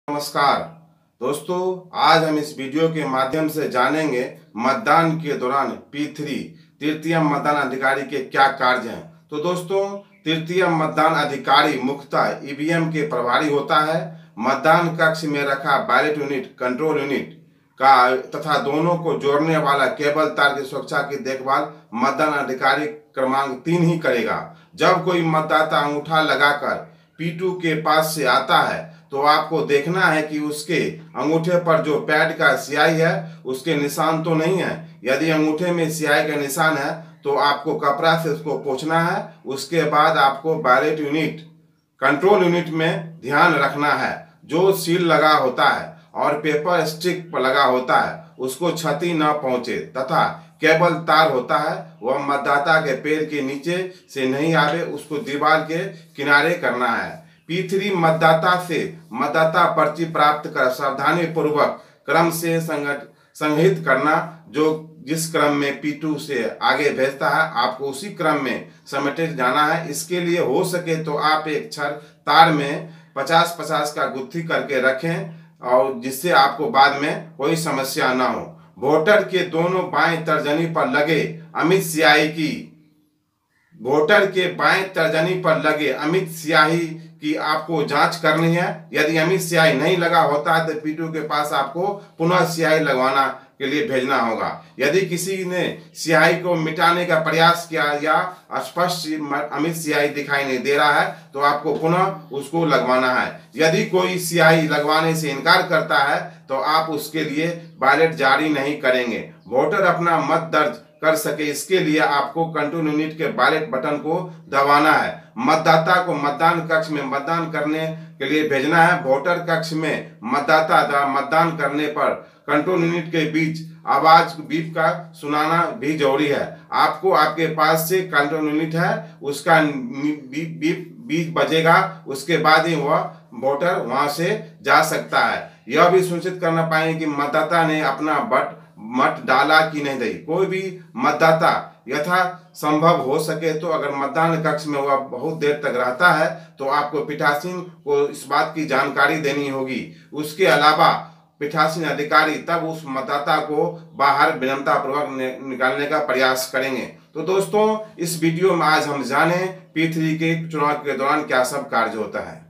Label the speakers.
Speaker 1: नमस्कार दोस्तों, आज हम इस वीडियो के माध्यम से जानेंगे मतदान के दौरान P3 तृतीय मतदान अधिकारी के क्या कार्य हैं। तो दोस्तों, तृतीय मतदान अधिकारी मुख्यतः ईवीएम के प्रभारी होता है। मतदान कक्ष में रखा बैलेट यूनिट, कंट्रोल यूनिट का तथा दोनों को जोड़ने वाला केबल तार की सुरक्षा की देखभाल मतदान अधिकारी क्रमांक 3 ही करेगा। जब कोई मतदाता अंगूठा लगाकर P2 के पास से आता है तो आपको देखना है कि उसके अंगूठे पर जो पैड का स्याही है उसके निशान तो नहीं है। यदि अंगूठे में स्याही का निशान है तो आपको कपड़ा से उसको पोंछना है। उसके बाद आपको बैलेट यूनिट, कंट्रोल यूनिट में ध्यान रखना है। जो सील लगा होता है और पेपर स्टिक पर लगा होता है उसको क्षति न पहुंचे तथा केबल तार होता है वह मतदाता के पैर के नीचे से नहीं आवे, उसको दीवार के किनारे करना है। P3 मतदाता से मतदाता पर्ची प्राप्त कर सावधानी पूर्वक क्रम से संग्रहित करना। जो जिस क्रम में P2 से आगे भेजता है आपको उसी क्रम में समेटे जाना है। इसके लिए हो सके तो आप एक छड़ तार में 50-50 का गुत्थी करके रखें और जिससे आपको बाद में कोई समस्या ना हो। वोटर के दोनों बाएं तर्जनी पर लगे अमिट स्याही की आपको जांच करनी है। यदि अमिट स्याही नहीं लगा होता है तो P2 के पास आपको पुनः स्याही लगवाना के लिए भेजना होगा। यदि किसी ने स्याही को मिटाने का प्रयास किया या स्पष्ट अमिट स्याही दिखाई नहीं दे रहा है तो आपको पुनः उसको लगवाना है। यदि कोई स्याही लगवाने से इनकार करता है तो आप उसके लिए बैलेट जारी नहीं करेंगे। वोटर अपना मत दर्ज कर सके इसके लिए आपको कंट्रोल यूनिट के बैलेट बटन को दबाना है। मतदाता को मतदान कक्ष में मतदान करने के लिए भेजना है। वोटर कक्ष में मतदाता द्वारा मतदान करने पर कंट्रोल यूनिट के बीच आवाज बीप का सुनाना भी जरूरी है। आपको आपके पास से कंट्रोल यूनिट है उसका बीप बजेगा, उसके बाद ही वह वोटर वहां से जा सकता है। यह भी सुनिश्चित करना पाएंगे कि मतदाता ने अपना मत डाला कि नहीं दी। कोई भी मतदाता यथा संभव हो सके तो अगर मतदान कक्ष में वह बहुत देर तक रहता है तो आपको पीठासीन को इस बात की जानकारी देनी होगी। उसके अलावा पीठासीन अधिकारी तब उस मतदाता को बाहर विनम्रतापूर्वक निकालने का प्रयास करेंगे। तो दोस्तों, इस वीडियो में आज हम जाने P3 के चुनाव के दौरान क्या सब कार्य होता है।